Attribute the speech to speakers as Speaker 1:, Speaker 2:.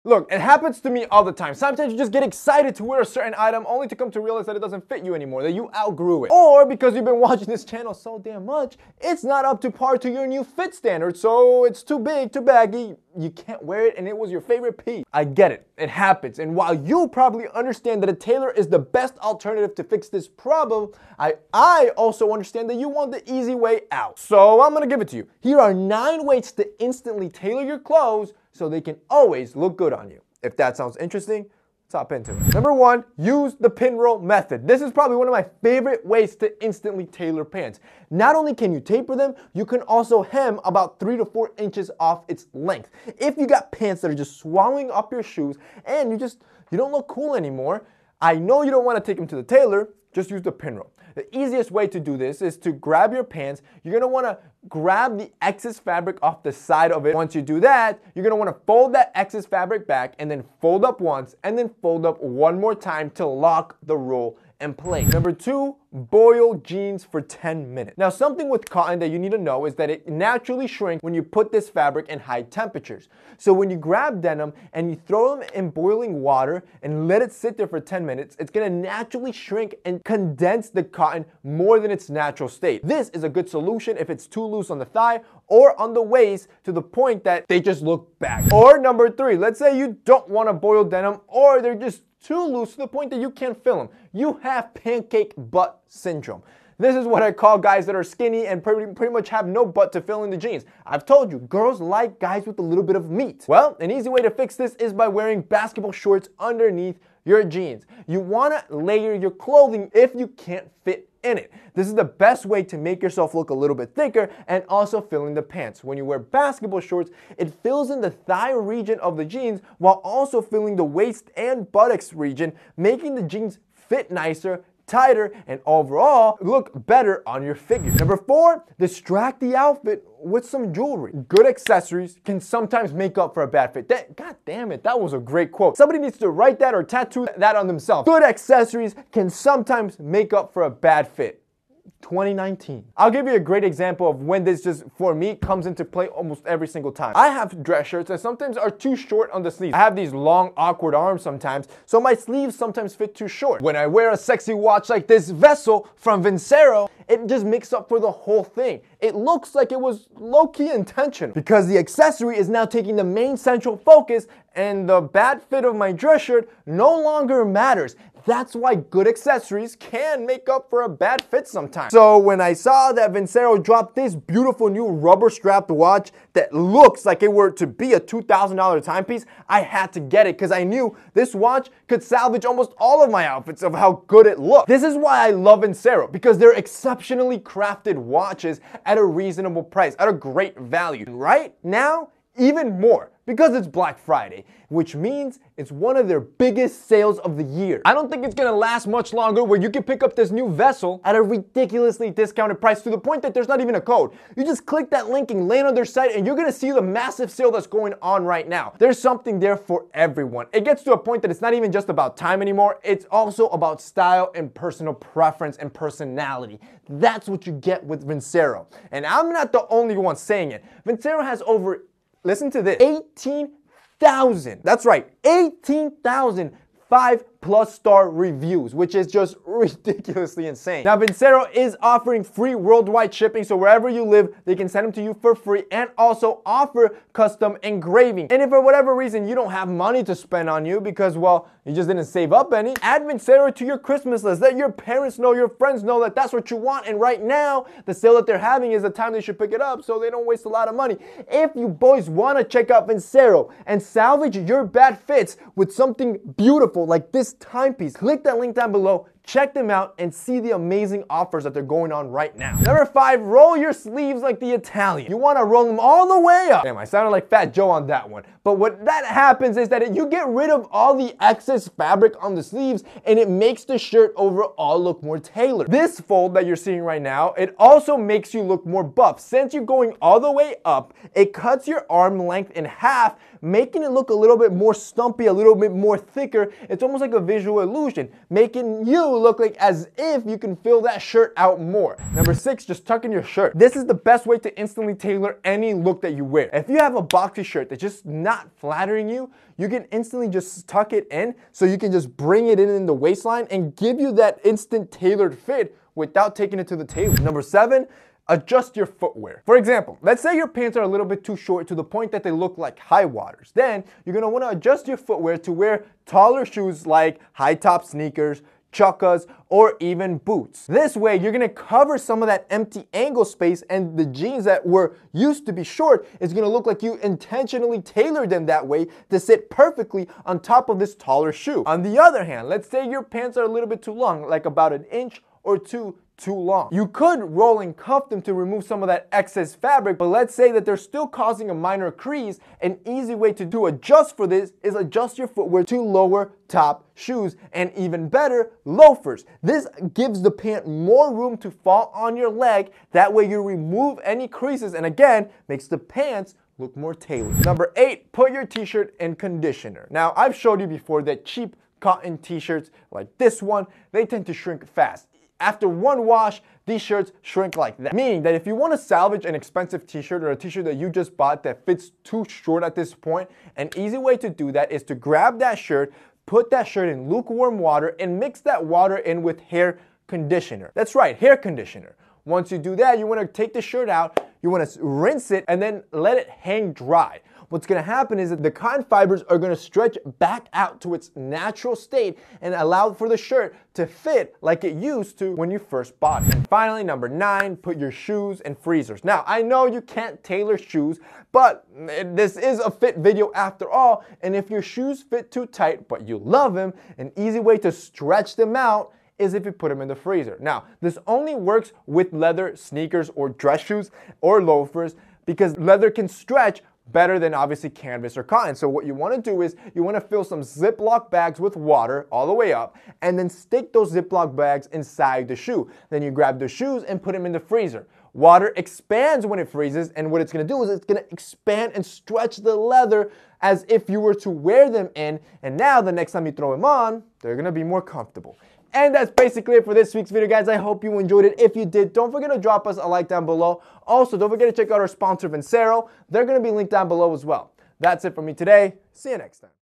Speaker 1: Look, it happens to me all the time. Sometimes you just get excited to wear a certain item only to come to realize that it doesn't fit you anymore, that you outgrew it. Or because you've been watching this channel so damn much, it's not up to par to your new fit standard, so it's too big, too baggy, you can't wear it, and it was your favorite piece. I get it, it happens, and while you probably understand that a tailor is the best alternative to fix this problem, I also understand that you want the easy way out. So I'm gonna give it to you. Here are 9 ways to instantly tailor your clothes so they can always look good on you. If that sounds interesting, let's hop into it. Number 1, use the pinroll method. This is probably one of my favorite ways to instantly tailor pants. Not only can you taper them, you can also hem about 3 to 4 inches off its length. If you got pants that are just swallowing up your shoes and you don't look cool anymore, I know you don't want to take them to the tailor, just use the pinroll. The easiest way to do this is to grab your pants. You're going to want to grab the excess fabric off the side of it. Once you do that, you're going to want to fold that excess fabric back and then fold up once and then fold up one more time to lock the roll in place. Number 2, boil jeans for 10 minutes. Now, something with cotton that you need to know is that it naturally shrinks when you put this fabric in high temperatures. So when you grab denim and you throw them in boiling water and let it sit there for 10 minutes, it's gonna naturally shrink and condense the cotton more than its natural state. This is a good solution if it's too loose on the thigh or on the waist to the point that they just look baggy. Or number 3, let's say you don't wanna boil denim or they're just too loose to the point that you can't fill them. You have pancake butt syndrome. This is what I call guys that are skinny and pretty much have no butt to fill in the jeans. I've told you, girls like guys with a little bit of meat. Well, an easy way to fix this is by wearing basketball shorts underneath your jeans. You want to layer your clothing if you can't fit in it. This is the best way to make yourself look a little bit thicker and also fill in the pants. When you wear basketball shorts, it fills in the thigh region of the jeans while also filling the waist and buttocks region, making the jeans fit nicer, tighter, and overall look better on your figure. Number 4, distract the outfit with some jewelry. Good accessories can sometimes make up for a bad fit. God damn it, that was a great quote. Somebody needs to write that or tattoo that on themselves. Good accessories can sometimes make up for a bad fit. 2019. I'll give you a great example of when this just, for me, comes into play almost every single time. I have dress shirts that sometimes are too short on the sleeves. I have these long, awkward arms sometimes, so my sleeves sometimes fit too short. When I wear a sexy watch like this Vessel from Vincero, it just makes up for the whole thing. It looks like it was low-key intentional because the accessory is now taking the main central focus and the bad fit of my dress shirt no longer matters. That's why good accessories can make up for a bad fit sometimes. So when I saw that Vincero dropped this beautiful new rubber strapped watch that looks like it were to be a $2,000 timepiece, I had to get it because I knew this watch could salvage almost all of my outfits of how good it looked. This is why I love Vincero, because they're exceptionally crafted watches at a reasonable price, at a great value. Right now, even more, because it's Black Friday, which means it's one of their biggest sales of the year. I don't think it's gonna last much longer where you can pick up this new Vessel at a ridiculously discounted price to the point that there's not even a code. You just click that link and land on their site and you're gonna see the massive sale that's going on right now. There's something there for everyone. It gets to a point that it's not even just about time anymore, it's also about style and personal preference and personality. That's what you get with Vincero. And I'm not the only one saying it. Vincero has over, listen to this, 18,000, that's right, 18,000 5+ star reviews, which is just ridiculously insane. Now, Vincero is offering free worldwide shipping, so wherever you live, they can send them to you for free and also offer custom engraving. And if for whatever reason you don't have money to spend on you because, well, you just didn't save up any, add Vincero to your Christmas list. Let your parents know, your friends know that that's what you want. And right now, the sale that they're having is the time they should pick it up so they don't waste a lot of money. If you boys want to check out Vincero and salvage your bad fits with something beautiful like this timepiece, click that link down below, check them out, and see the amazing offers that they're going on right now. Number 5, roll your sleeves like the Italian. You want to roll them all the way up. Damn, I sounded like Fat Joe on that one. But what that happens is that you get rid of all the excess fabric on the sleeves and it makes the shirt overall look more tailored. This fold that you're seeing right now, it also makes you look more buff. Since you're going all the way up, it cuts your arm length in half, making it look a little bit more stumpy, a little bit more thicker. It's almost like a visual illusion, making you look like as if you can fill that shirt out more. Number 6, just tuck in your shirt. This is the best way to instantly tailor any look that you wear. If you have a boxy shirt that's just not flattering you, you can instantly just tuck it in so you can just bring it in the waistline and give you that instant tailored fit without taking it to the tailor. Number 7, adjust your footwear. For example, let's say your pants are a little bit too short to the point that they look like high waters. Then you're gonna wanna adjust your footwear to wear taller shoes like high top sneakers, chukkas, or even boots. This way, you're gonna cover some of that empty ankle space, and the jeans that were used to be short is gonna look like you intentionally tailored them that way to sit perfectly on top of this taller shoe. On the other hand, let's say your pants are a little bit too long, like about an inch or two too long. You could roll and cuff them to remove some of that excess fabric, but let's say that they're still causing a minor crease. An easy way to adjust for this is adjust your footwear to lower top shoes, and even better, loafers. This gives the pant more room to fall on your leg. That way you remove any creases and again, makes the pants look more tailored. Number 8, put your t-shirt in conditioner. Now, I've showed you before that cheap cotton t-shirts like this one, they tend to shrink fast. After one wash, these shirts shrink like that. Meaning that if you want to salvage an expensive t-shirt or a t-shirt that you just bought that fits too short at this point, an easy way to do that is to grab that shirt, put that shirt in lukewarm water, and mix that water in with hair conditioner. That's right, hair conditioner. Once you do that, you want to take the shirt out, you want to rinse it, and then let it hang dry. What's going to happen is that the cotton fibers are going to stretch back out to its natural state and allow for the shirt to fit like it used to when you first bought it. And finally, number 9, put your shoes in freezers. Now, I know you can't tailor shoes, but this is a fit video after all, and if your shoes fit too tight but you love them, an easy way to stretch them out is if you put them in the freezer. Now, this only works with leather sneakers or dress shoes or loafers because leather can stretch better than obviously canvas or cotton. So what you want to do is you want to fill some Ziploc bags with water all the way up and then stick those Ziploc bags inside the shoe. Then you grab the shoes and put them in the freezer. Water expands when it freezes, and what it's going to do is it's going to expand and stretch the leather as if you were to wear them in, and now the next time you throw them on, they're going to be more comfortable. And that's basically it for this week's video, guys. I hope you enjoyed it. If you did, don't forget to drop us a like down below. Also, don't forget to check out our sponsor, Vincero. They're going to be linked down below as well. That's it for me today. See you next time.